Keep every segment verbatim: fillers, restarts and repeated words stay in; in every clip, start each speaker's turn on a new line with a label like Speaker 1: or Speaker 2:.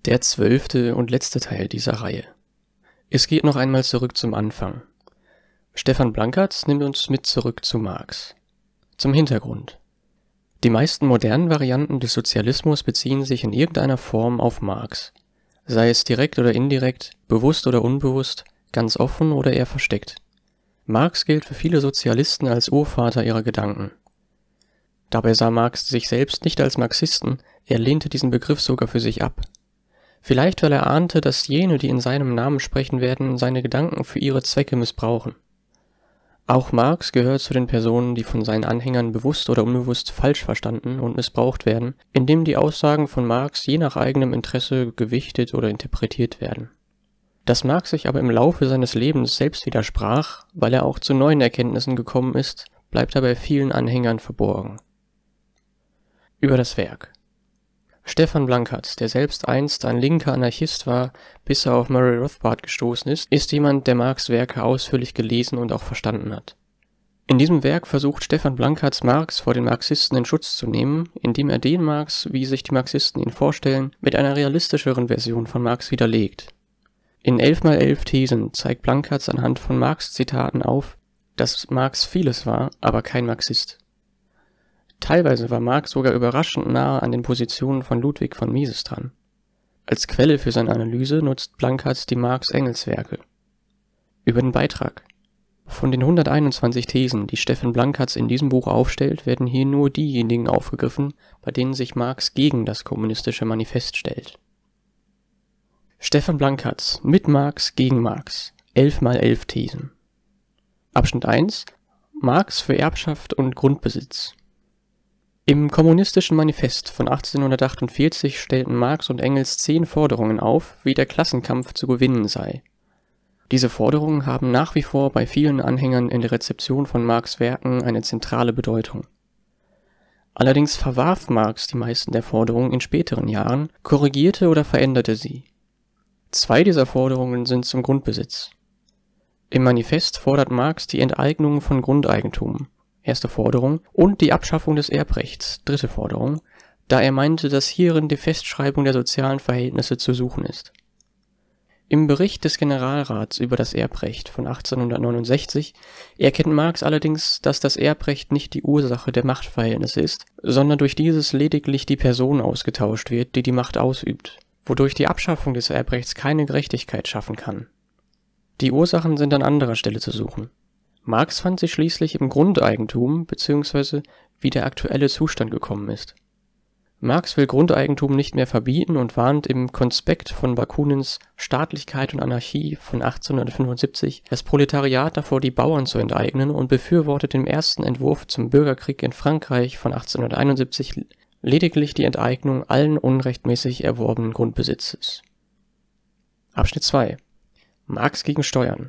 Speaker 1: Der zwölfte und letzte Teil dieser Reihe. Es geht noch einmal zurück zum Anfang. Stefan Blankertz nimmt uns mit zurück zu Marx. Zum Hintergrund. Die meisten modernen Varianten des Sozialismus beziehen sich in irgendeiner Form auf Marx. Sei es direkt oder indirekt, bewusst oder unbewusst, ganz offen oder eher versteckt. Marx gilt für viele Sozialisten als Urvater ihrer Gedanken. Dabei sah Marx sich selbst nicht als Marxisten, er lehnte diesen Begriff sogar für sich ab. Vielleicht, weil er ahnte, dass jene, die in seinem Namen sprechen werden, seine Gedanken für ihre Zwecke missbrauchen. Auch Marx gehört zu den Personen, die von seinen Anhängern bewusst oder unbewusst falsch verstanden und missbraucht werden, indem die Aussagen von Marx je nach eigenem Interesse gewichtet oder interpretiert werden. Dass Marx sich aber im Laufe seines Lebens selbst widersprach, weil er auch zu neuen Erkenntnissen gekommen ist, bleibt dabei vielen Anhängern verborgen. Über das Werk. Stefan Blankertz, der selbst einst ein linker Anarchist war, bis er auf Murray Rothbard gestoßen ist, ist jemand, der Marx' Werke ausführlich gelesen und auch verstanden hat. In diesem Werk versucht Stefan Blankertz Marx vor den Marxisten in Schutz zu nehmen, indem er den Marx, wie sich die Marxisten ihn vorstellen, mit einer realistischeren Version von Marx widerlegt. In elf mal elf Thesen zeigt Blankertz anhand von Marx-Zitaten auf, dass Marx vieles war, aber kein Marxist. Teilweise war Marx sogar überraschend nahe an den Positionen von Ludwig von Mises dran. Als Quelle für seine Analyse nutzt Blankertz die Marx-Engels-Werke. Über den Beitrag. Von den hunderteinundzwanzig Thesen, die Stefan Blankertz in diesem Buch aufstellt, werden hier nur diejenigen aufgegriffen, bei denen sich Marx gegen das kommunistische Manifest stellt. Stefan Blankertz mit Marx gegen Marx. elf mal elf Thesen. Abschnitt eins. Marx für Erbschaft und Grundbesitz. Im Kommunistischen Manifest von achtzehnhundertachtundvierzig stellten Marx und Engels zehn Forderungen auf, wie der Klassenkampf zu gewinnen sei. Diese Forderungen haben nach wie vor bei vielen Anhängern in der Rezeption von Marx' Werken eine zentrale Bedeutung. Allerdings verwarf Marx die meisten der Forderungen in späteren Jahren, korrigierte oder veränderte sie. Zwei dieser Forderungen sind zum Grundbesitz. Im Manifest fordert Marx die Enteignung von Grundeigentum, erste Forderung, und die Abschaffung des Erbrechts, dritte Forderung, da er meinte, dass hierin die Festschreibung der sozialen Verhältnisse zu suchen ist. Im Bericht des Generalrats über das Erbrecht von achtzehnhundertneunundsechzig erkennt Marx allerdings, dass das Erbrecht nicht die Ursache der Machtverhältnisse ist, sondern durch dieses lediglich die Person ausgetauscht wird, die die Macht ausübt, wodurch die Abschaffung des Erbrechts keine Gerechtigkeit schaffen kann. Die Ursachen sind an anderer Stelle zu suchen. Marx fand sich schließlich im Grundeigentum bzw. wie der aktuelle Zustand gekommen ist. Marx will Grundeigentum nicht mehr verbieten und warnt im Konspekt von Bakunins Staatlichkeit und Anarchie von achtzehnhundertfünfundsiebzig das Proletariat davor, die Bauern zu enteignen, und befürwortet im ersten Entwurf zum Bürgerkrieg in Frankreich von achtzehnhunderteinundsiebzig lediglich die Enteignung allen unrechtmäßig erworbenen Grundbesitzes. Abschnitt zwei. Marx gegen Steuern.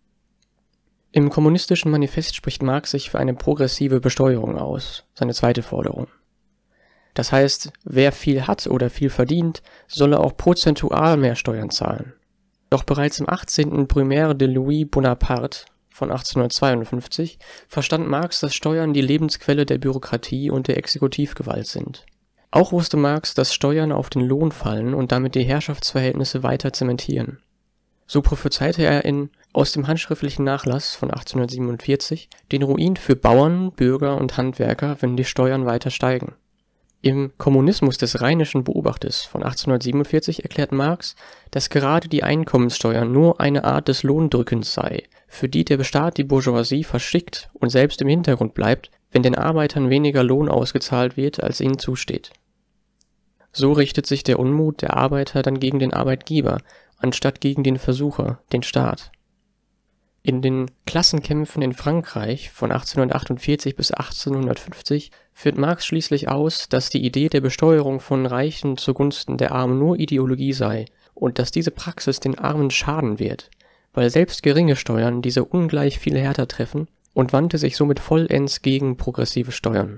Speaker 1: Im Kommunistischen Manifest spricht Marx sich für eine progressive Besteuerung aus, seine zweite Forderung. Das heißt, wer viel hat oder viel verdient, solle auch prozentual mehr Steuern zahlen. Doch bereits im achtzehnten Brumaire de Louis Bonaparte von achtzehnhundertzweiundfünfzig verstand Marx, dass Steuern die Lebensquelle der Bürokratie und der Exekutivgewalt sind. Auch wusste Marx, dass Steuern auf den Lohn fallen und damit die Herrschaftsverhältnisse weiter zementieren. So prophezeite er in Aus dem handschriftlichen Nachlass von achtzehnhundertsiebenundvierzig den Ruin für Bauern, Bürger und Handwerker, wenn die Steuern weiter steigen. Im Kommunismus des Rheinischen Beobachters von achtzehnhundertsiebenundvierzig erklärt Marx, dass gerade die Einkommenssteuer nur eine Art des Lohndrückens sei, für die der Staat die Bourgeoisie verschickt und selbst im Hintergrund bleibt, wenn den Arbeitern weniger Lohn ausgezahlt wird, als ihnen zusteht. So richtet sich der Unmut der Arbeiter dann gegen den Arbeitgeber, anstatt gegen den Versucher, den Staat. In den Klassenkämpfen in Frankreich von achtzehnhundertachtundvierzig bis achtzehnhundertfünfzig führt Marx schließlich aus, dass die Idee der Besteuerung von Reichen zugunsten der Armen nur Ideologie sei und dass diese Praxis den Armen schaden wird, weil selbst geringe Steuern diese ungleich viel härter treffen, und wandte sich somit vollends gegen progressive Steuern.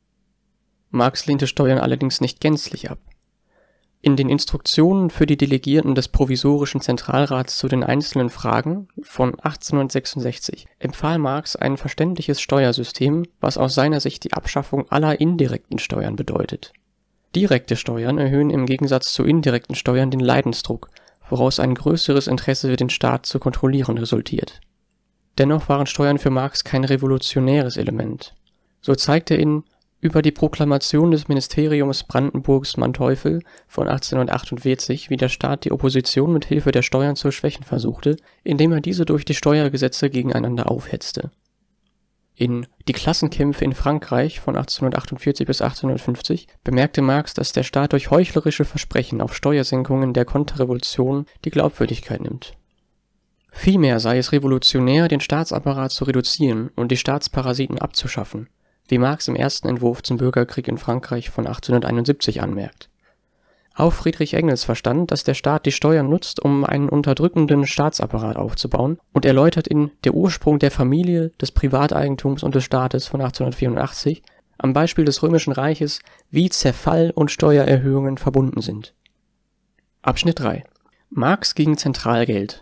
Speaker 1: Marx lehnte Steuern allerdings nicht gänzlich ab. In den Instruktionen für die Delegierten des Provisorischen Zentralrats zu den einzelnen Fragen von achtzehnhundertsechsundsechzig empfahl Marx ein verständliches Steuersystem, was aus seiner Sicht die Abschaffung aller indirekten Steuern bedeutet. Direkte Steuern erhöhen im Gegensatz zu indirekten Steuern den Leidensdruck, woraus ein größeres Interesse, den Staat zu kontrollieren, resultiert. Dennoch waren Steuern für Marx kein revolutionäres Element. So zeigt er in Über die Proklamation des Ministeriums Brandenburgs Manteuffel von achtzehnhundertachtundvierzig, wie der Staat die Opposition mit Hilfe der Steuern zu schwächen versuchte, indem er diese durch die Steuergesetze gegeneinander aufhetzte. In Die Klassenkämpfe in Frankreich von achtzehnhundertachtundvierzig bis achtzehnhundertfünfzig bemerkte Marx, dass der Staat durch heuchlerische Versprechen auf Steuersenkungen der Konterrevolution die Glaubwürdigkeit nimmt. Vielmehr sei es revolutionär, den Staatsapparat zu reduzieren und die Staatsparasiten abzuschaffen, wie Marx im ersten Entwurf zum Bürgerkrieg in Frankreich von achtzehnhunderteinundsiebzig anmerkt. Auch Friedrich Engels verstand, dass der Staat die Steuern nutzt, um einen unterdrückenden Staatsapparat aufzubauen, und erläutert in Der Ursprung der Familie, des Privateigentums und des Staates von achtzehnhundertvierundachtzig am Beispiel des Römischen Reiches, wie Zerfall und Steuererhöhungen verbunden sind. Abschnitt drei. Marx gegen Zentralgeld.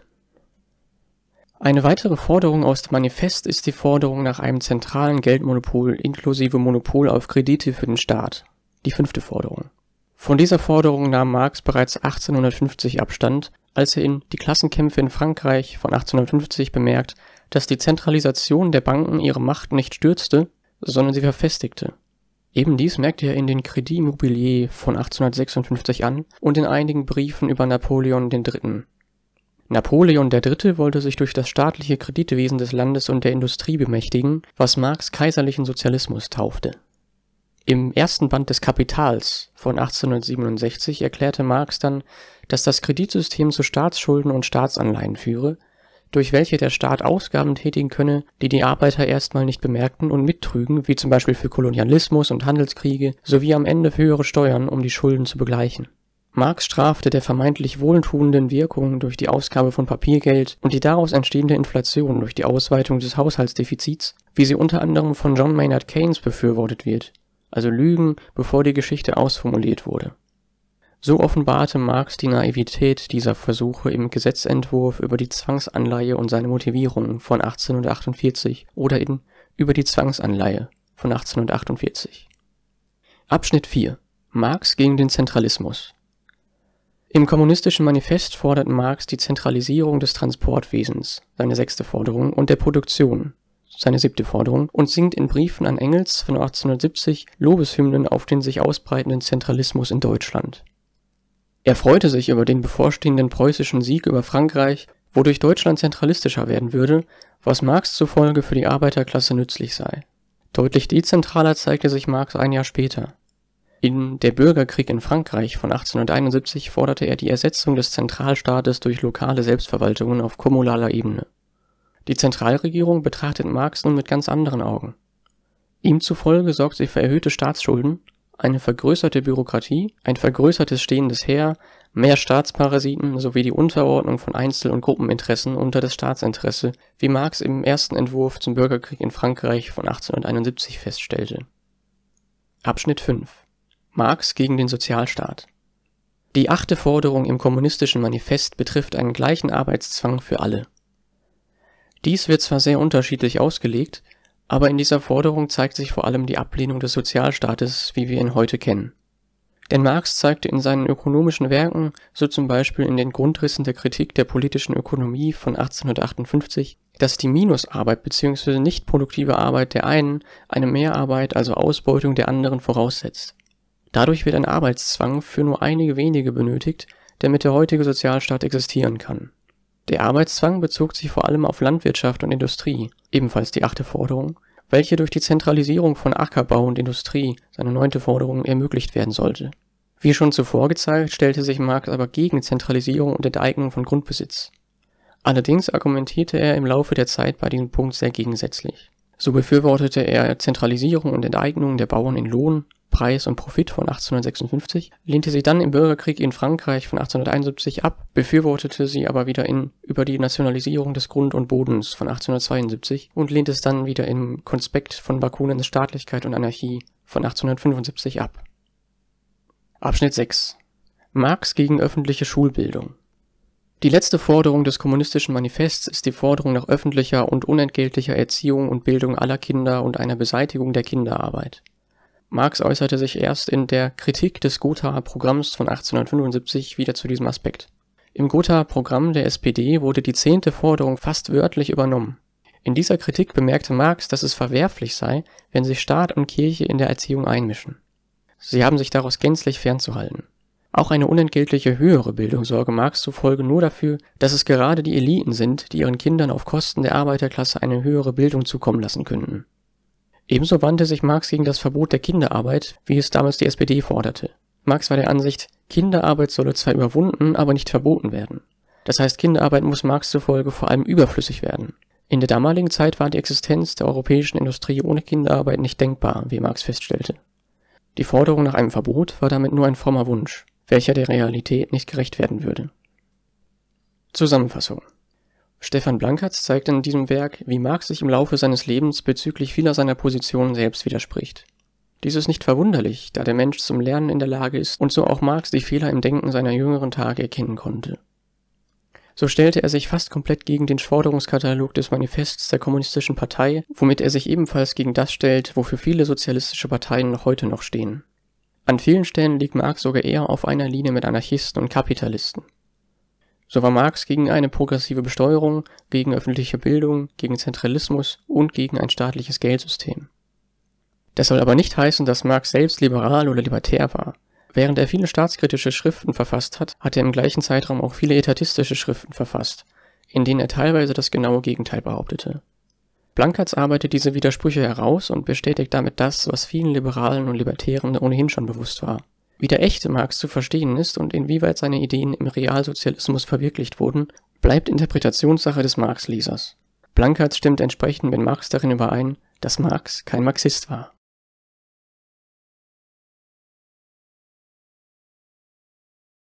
Speaker 1: Eine weitere Forderung aus dem Manifest ist die Forderung nach einem zentralen Geldmonopol inklusive Monopol auf Kredite für den Staat, die fünfte Forderung. Von dieser Forderung nahm Marx bereits achtzehnhundertfünfzig Abstand, als er in Die Klassenkämpfe in Frankreich von achtzehnhundertfünfzig bemerkt, dass die Zentralisation der Banken ihre Macht nicht stürzte, sondern sie verfestigte. Ebendies merkte er in den Crédit Immobilier von achtzehnhundertsechsundfünfzig an und in einigen Briefen über Napoleon der Dritte. Napoleon der Dritte wollte sich durch das staatliche Kreditwesen des Landes und der Industrie bemächtigen, was Marx kaiserlichen Sozialismus taufte. Im ersten Band des Kapitals von achtzehnhundertsiebenundsechzig erklärte Marx dann, dass das Kreditsystem zu Staatsschulden und Staatsanleihen führe, durch welche der Staat Ausgaben tätigen könne, die die Arbeiter erstmal nicht bemerkten und mittrügen, wie zum Beispiel für Kolonialismus und Handelskriege, sowie am Ende für höhere Steuern, um die Schulden zu begleichen. Marx strafte der vermeintlich wohltuenden Wirkung durch die Ausgabe von Papiergeld und die daraus entstehende Inflation durch die Ausweitung des Haushaltsdefizits, wie sie unter anderem von John Maynard Keynes befürwortet wird, also Lügen, bevor die Geschichte ausformuliert wurde. So offenbarte Marx die Naivität dieser Versuche im Gesetzentwurf über die Zwangsanleihe und seine Motivierung von achtzehnhundertachtundvierzig oder in Über die Zwangsanleihe von achtzehnhundertachtundvierzig. Abschnitt vier. Marx gegen den Zentralismus. Im Kommunistischen Manifest fordert Marx die Zentralisierung des Transportwesens, seine sechste Forderung, und der Produktion, seine siebte Forderung, und singt in Briefen an Engels von achtzehnhundertsiebzig Lobeshymnen auf den sich ausbreitenden Zentralismus in Deutschland. Er freute sich über den bevorstehenden preußischen Sieg über Frankreich, wodurch Deutschland zentralistischer werden würde, was Marx zufolge für die Arbeiterklasse nützlich sei. Deutlich dezentraler zeigte sich Marx ein Jahr später. In Der Bürgerkrieg in Frankreich von achtzehnhunderteinundsiebzig forderte er die Ersetzung des Zentralstaates durch lokale Selbstverwaltungen auf kommunaler Ebene. Die Zentralregierung betrachtet Marx nun mit ganz anderen Augen. Ihm zufolge sorgt sie für erhöhte Staatsschulden, eine vergrößerte Bürokratie, ein vergrößertes stehendes Heer, mehr Staatsparasiten sowie die Unterordnung von Einzel- und Gruppeninteressen unter das Staatsinteresse, wie Marx im ersten Entwurf zum Bürgerkrieg in Frankreich von achtzehnhunderteinundsiebzig feststellte. Abschnitt fünf. Marx gegen den Sozialstaat. Die achte Forderung im Kommunistischen Manifest betrifft einen gleichen Arbeitszwang für alle. Dies wird zwar sehr unterschiedlich ausgelegt, aber in dieser Forderung zeigt sich vor allem die Ablehnung des Sozialstaates, wie wir ihn heute kennen. Denn Marx zeigte in seinen ökonomischen Werken, so zum Beispiel in den Grundrissen der Kritik der politischen Ökonomie von achtzehnhundertachtundfünfzig, dass die Minusarbeit bzw. nicht produktive Arbeit der einen eine Mehrarbeit, also Ausbeutung der anderen, voraussetzt. Dadurch wird ein Arbeitszwang für nur einige wenige benötigt, damit der heutige Sozialstaat existieren kann. Der Arbeitszwang bezog sich vor allem auf Landwirtschaft und Industrie, ebenfalls die achte Forderung, welche durch die Zentralisierung von Ackerbau und Industrie, seine neunte Forderung, ermöglicht werden sollte. Wie schon zuvor gezeigt, stellte sich Marx aber gegen Zentralisierung und Enteignung von Grundbesitz. Allerdings argumentierte er im Laufe der Zeit bei diesem Punkt sehr gegensätzlich. So befürwortete er Zentralisierung und Enteignung der Bauern in Lohn, Preis und Profit von achtzehnhundertsechsundfünfzig, lehnte sie dann im Bürgerkrieg in Frankreich von achtzehnhunderteinundsiebzig ab, befürwortete sie aber wieder in Über die Nationalisierung des Grund und Bodens von achtzehnhundertzweiundsiebzig und lehnte es dann wieder im Konspekt von Bakunins Staatlichkeit und Anarchie von achtzehnhundertfünfundsiebzig ab. Abschnitt sechs. Marx gegen öffentliche Schulbildung. Die letzte Forderung des Kommunistischen Manifests ist die Forderung nach öffentlicher und unentgeltlicher Erziehung und Bildung aller Kinder und einer Beseitigung der Kinderarbeit. Marx äußerte sich erst in der Kritik des Gothaer Programms von achtzehnhundertfünfundsiebzig wieder zu diesem Aspekt. Im Gothaer Programm der S P D wurde die zehnte Forderung fast wörtlich übernommen. In dieser Kritik bemerkte Marx, dass es verwerflich sei, wenn sich Staat und Kirche in der Erziehung einmischen. Sie haben sich daraus gänzlich fernzuhalten. Auch eine unentgeltliche höhere Bildung sorge Marx zufolge nur dafür, dass es gerade die Eliten sind, die ihren Kindern auf Kosten der Arbeiterklasse eine höhere Bildung zukommen lassen könnten. Ebenso wandte sich Marx gegen das Verbot der Kinderarbeit, wie es damals die S P D forderte. Marx war der Ansicht, Kinderarbeit solle zwar überwunden, aber nicht verboten werden. Das heißt, Kinderarbeit muss Marx zufolge vor allem überflüssig werden. In der damaligen Zeit war die Existenz der europäischen Industrie ohne Kinderarbeit nicht denkbar, wie Marx feststellte. Die Forderung nach einem Verbot war damit nur ein frommer Wunsch, welcher der Realität nicht gerecht werden würde. Zusammenfassung: Stefan Blankertz zeigt in diesem Werk, wie Marx sich im Laufe seines Lebens bezüglich vieler seiner Positionen selbst widerspricht. Dies ist nicht verwunderlich, da der Mensch zum Lernen in der Lage ist und so auch Marx die Fehler im Denken seiner jüngeren Tage erkennen konnte. So stellte er sich fast komplett gegen den Forderungskatalog des Manifests der Kommunistischen Partei, womit er sich ebenfalls gegen das stellt, wofür viele sozialistische Parteien noch heute noch stehen. An vielen Stellen liegt Marx sogar eher auf einer Linie mit Anarchisten und Kapitalisten. So war Marx gegen eine progressive Besteuerung, gegen öffentliche Bildung, gegen Zentralismus und gegen ein staatliches Geldsystem. Das soll aber nicht heißen, dass Marx selbst liberal oder libertär war. Während er viele staatskritische Schriften verfasst hat, hat er im gleichen Zeitraum auch viele etatistische Schriften verfasst, in denen er teilweise das genaue Gegenteil behauptete. Blankertz arbeitet diese Widersprüche heraus und bestätigt damit das, was vielen Liberalen und Libertären ohnehin schon bewusst war. Wie der echte Marx zu verstehen ist und inwieweit seine Ideen im Realsozialismus verwirklicht wurden, bleibt Interpretationssache des Marx-Lesers. Blankertz stimmt entsprechend mit Marx darin überein, dass Marx kein Marxist war.